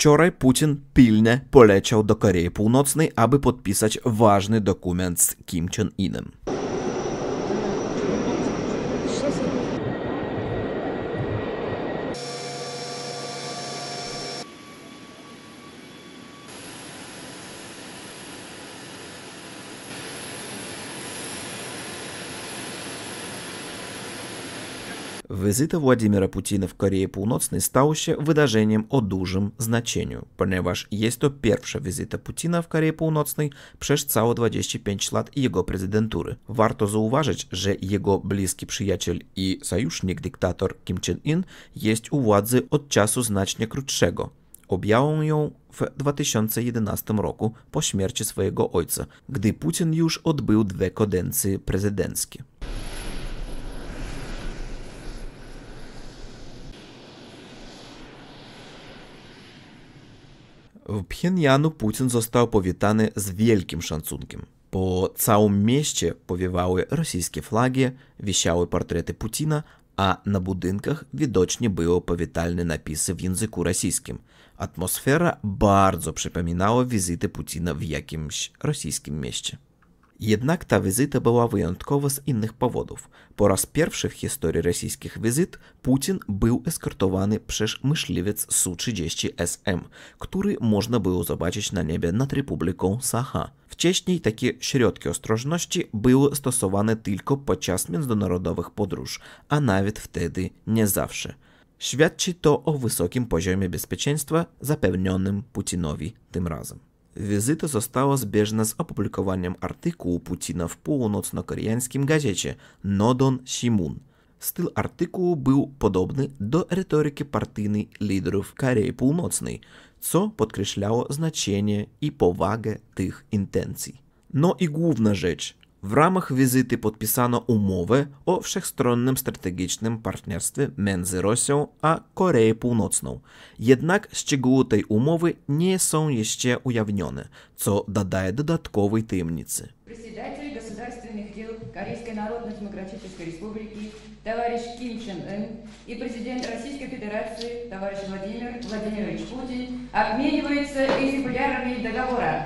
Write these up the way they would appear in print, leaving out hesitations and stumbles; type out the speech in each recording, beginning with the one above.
Wczoraj Putin pilnie poleciał do Korei Północnej, aby podpisać ważny dokument z Kim Jong-inem. Wizyta Władimira Putina w Korei Północnej stała się wydarzeniem o dużym znaczeniu, ponieważ jest to pierwsza wizyta Putina w Korei Północnej przez całe 25 lat jego prezydentury. Warto zauważyć, że jego bliski przyjaciel i sojusznik dyktator Kim Jong-un jest u władzy od czasu znacznie krótszego. Objął ją w 2011 roku po śmierci swojego ojca, gdy Putin już odbył 2 kadencje prezydenckie. W Pchenjanu Putin został powitany z wielkim szacunkiem. Po całym mieście powiewały rosyjskie flagi, wisiały portrety Putina, a na budynkach widocznie były powitalne napisy w języku rosyjskim. Atmosfera bardzo przypominała wizytę Putina w jakimś rosyjskim mieście. Jednak ta wizyta była wyjątkowa z innych powodów. Po raz pierwszy w historii rosyjskich wizyt Putin był eskortowany przez myśliwiec Su-30SM, który można było zobaczyć na niebie nad Republiką Sacha. Wcześniej takie środki ostrożności były stosowane tylko podczas międzynarodowych podróży, a nawet wtedy nie zawsze. Świadczy to o wysokim poziomie bezpieczeństwa zapewnionym Putinowi tym razem. Wizyta została zbieżna z opublikowaniem artykułu Putina w północno-koreańskim gazecie Nodon Simun. Styl artykułu był podobny do retoryki partyjnej liderów Korei Północnej, co podkreślało znaczenie i powagę tych intencji. No i główna rzecz. W ramach wizyty podpisano umowę o wszechstronnym strategicznym partnerstwie między Rosją a Koreą Północną. Jednak szczegóły tej umowy nie są jeszcze ujawnione, co dodaje dodatkowej tajemnicy. Председатель государственных дел Корейской Народно-Демократической Республики товарищ Ким Чен Ын и президент Российской Федерации товарищ Владимир Владимирович Путин обмениваются экземплярами договора.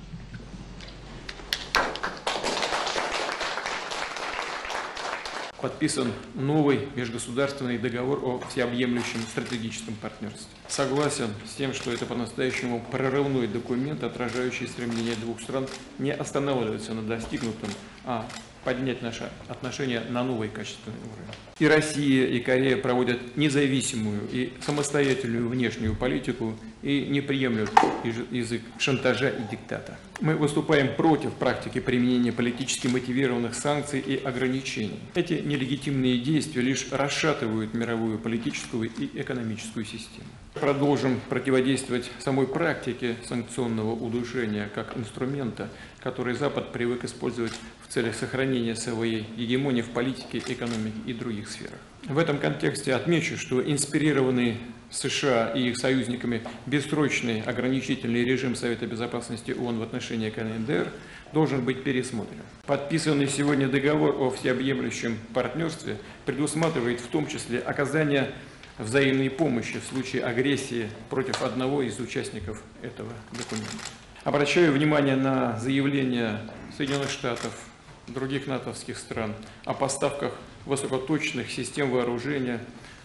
Подписан новый межгосударственный договор о всеобъемлющем стратегическом партнерстве. Согласен с тем, что это по-настоящему прорывной документ, отражающий стремление двух стран не останавливаться на достигнутом, а поднять наши отношения на новый качественный уровень. И Россия, и Корея проводят независимую и самостоятельную внешнюю политику и не приемлют язык шантажа и диктата. Мы выступаем против практики применения политически мотивированных санкций и ограничений. Эти нелегитимные действия лишь расшатывают мировую политическую и экономическую систему. Продолжим противодействовать самой практике санкционного удушения как инструмента, который Запад привык использовать в целях сохранения своей гегемонии в политике, экономике и других сферах. В этом контексте отмечу, что инспирированный США и их союзниками бессрочный ограничительный режим Совета Безопасности ООН в отношении КНДР должен быть пересмотрен. Подписанный сегодня договор о всеобъемлющем партнерстве предусматривает в том числе оказание взаимной помощи в случае агрессии против одного из участников этого документа. Обращаю внимание на заявления Соединенных Штатов, других натовских стран о поставках высокоточных систем вооружения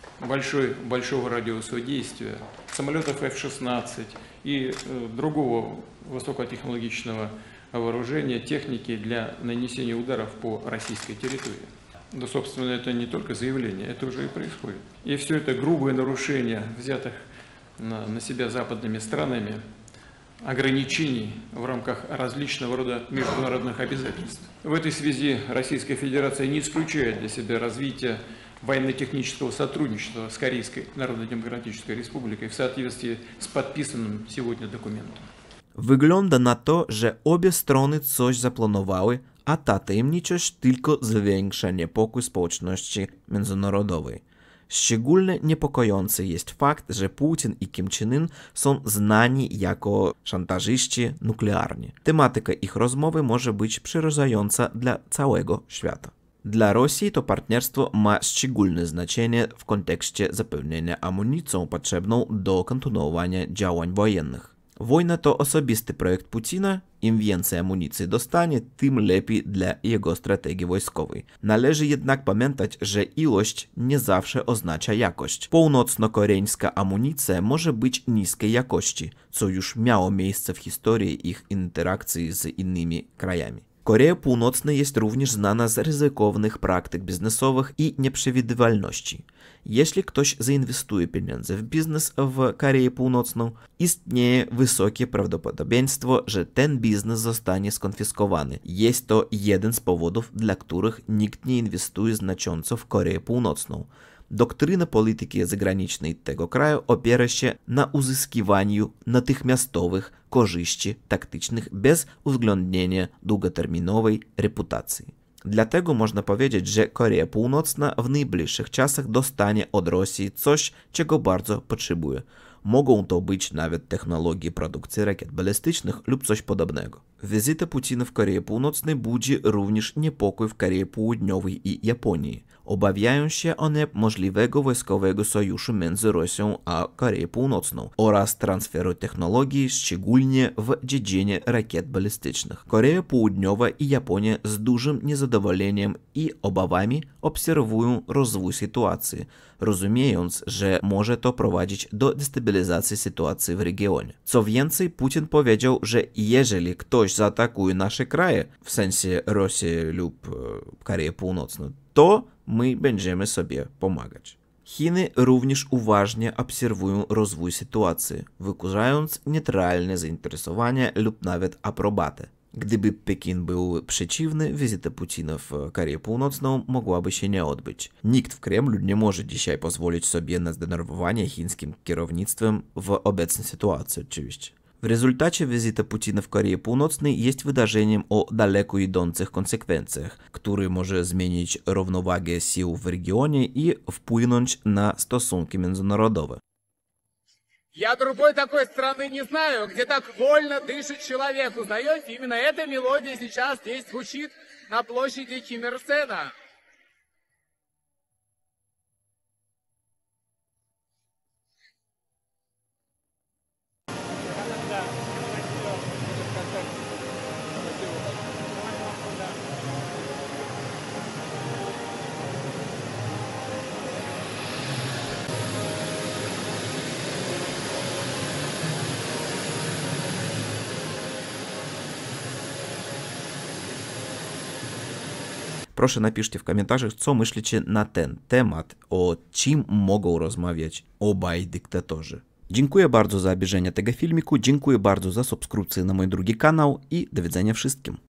большого радиуса действия, самолетов F-16 и другого высокотехнологичного вооружения, техники для нанесения ударов по российской территории. Да, собственно, это не только заявление, это уже и происходит. И все это грубое нарушение взятых на себя западными странами ограничений в рамках различного рода международных обязательств. В этой связи Российская Федерация не исключает для себя развитие военно-технического сотрудничества с Корейской Народно-Демократической Республикой в соответствии с подписанным сегодня документом. Wygląda na to, że obie strony coś zaplanowały, a ta tajemniczość tylko zwiększa niepokój społeczności międzynarodowej. Szczególnie niepokojący jest fakt, że Putin i Kim Jong-un są znani jako szantażyści nuklearni. Tematyka ich rozmowy może być przerażająca dla całego świata. Dla Rosji to partnerstwo ma szczególne znaczenie w kontekście zapewnienia amunicją potrzebną do kontynuowania działań wojennych. Wojna to osobisty projekt Putina. Im więcej amunicji dostanie, tym lepiej dla jego strategii wojskowej. Należy jednak pamiętać, że ilość nie zawsze oznacza jakość. Północno-koreańska amunicja może być niskiej jakości, co już miało miejsce w historii ich interakcji z innymi krajami. Korea Północna jest również znana z ryzykownych praktyk biznesowych i nieprzewidywalności. Jeśli ktoś zainwestuje pieniądze w biznes w Korei Północnej, istnieje wysokie prawdopodobieństwo, że ten biznes zostanie skonfiskowany. Jest to jeden z powodów, dla których nikt nie inwestuje znacząco w Koreę Północną. Doktryna polityki zagranicznej tego kraju opiera się na uzyskiwaniu natychmiastowych korzyści taktycznych bez uwzględnienia długoterminowej reputacji. Dlatego można powiedzieć, że Korea Północna w najbliższych czasach dostanie od Rosji coś, czego bardzo potrzebuje. Mogą to być nawet technologie produkcji rakiet balistycznych lub coś podobnego. Wizyta Putina w Korei Północnej budzi również niepokój w Korei Południowej i Japonii. Obawiają się one możliwego wojskowego sojuszu między Rosją a Koreą Północną oraz transferu technologii, szczególnie w dziedzinie rakiet balistycznych. Korea Południowa i Japonia z dużym niezadowoleniem i obawami obserwują rozwój sytuacji, rozumiejąc, że może to prowadzić do destabilizacji sytuacji w regionie. Co więcej, Putin powiedział, że jeżeli ktoś zaatakuje nasze kraje, w sensie Rosję lub Koreę Północną, to my będziemy sobie pomagać. Chiny również uważnie obserwują rozwój sytuacji, wykazując neutralne zainteresowanie lub nawet aprobatę. Gdyby Pekin był przeciwny, wizyta Putina w Korei Północną mogłaby się nie odbyć. Nikt w Kremlu nie może dzisiaj pozwolić sobie na zdenerwowanie chińskim kierownictwem w obecnej sytuacji oczywiście. W rezultacie wizyta Putina w Korei Północnej jest wydarzeniem o daleko idących konsekwencjach, który może zmienić równowagę sił w regionie i wpłynąć na stosunki międzynarodowe. Я другой такой страны не знаю, где так вольно дышит человек. Узнаете, именно эта мелодия сейчас здесь звучит на площади Ким Ир Сена. Proszę napiszcie w komentarzach, co myślicie na ten temat, o czym mogą rozmawiać obaj dyktatorzy. Dziękuję bardzo za obejrzenie tego filmiku, dziękuję bardzo za subskrypcję na mój drugi kanał i do widzenia wszystkim.